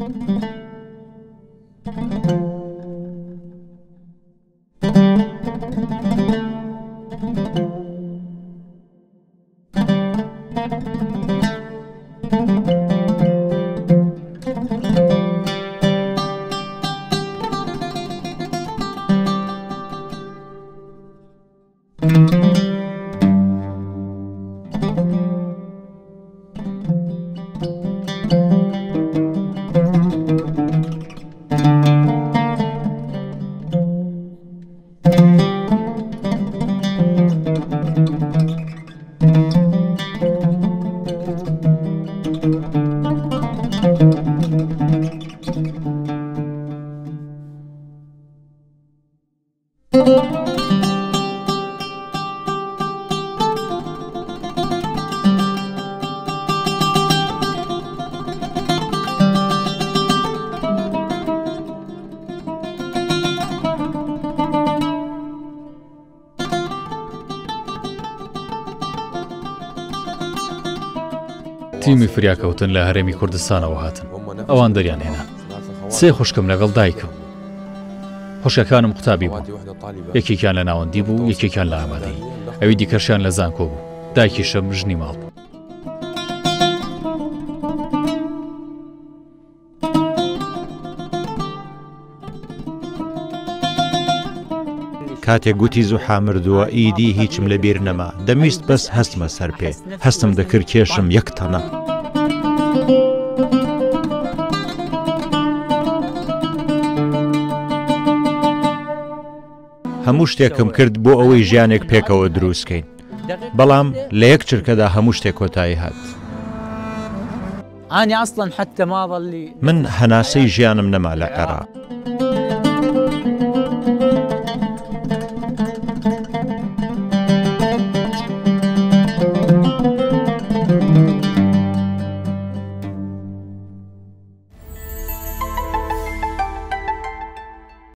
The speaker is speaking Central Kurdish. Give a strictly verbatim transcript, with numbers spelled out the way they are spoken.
تیمی فریاکەوتن لە هەرێمی کوردستانەوە هاتن. ئەوان دەریان هێنا. سێ خوشکم لەگەڵ دایکم. خوشکەکانم قوتابی بوو. یەکێکیان لە ناوەندی بوو، یەکێکیان لە ئامادەی. ئەوی دیکەشیان لە زانکۆ بوو. دایکیشم ژنی ماڵ بوو. کاتێک گوتی زوحا مردووە ئیدی هیچم لەبیر نەما. دەمویست بەس هەستمە سەر پێ. هەستم دەکرد کێشم یەک تەنە. هەموو شتێکم کرد بۆ ئەوەی ژیانێک پێکەوە دروستکەین. بەڵام لە یەک چرکەدا هەموو شتێک کۆتایی هات. من هەناسەی ژیانم نەما لە عێراق.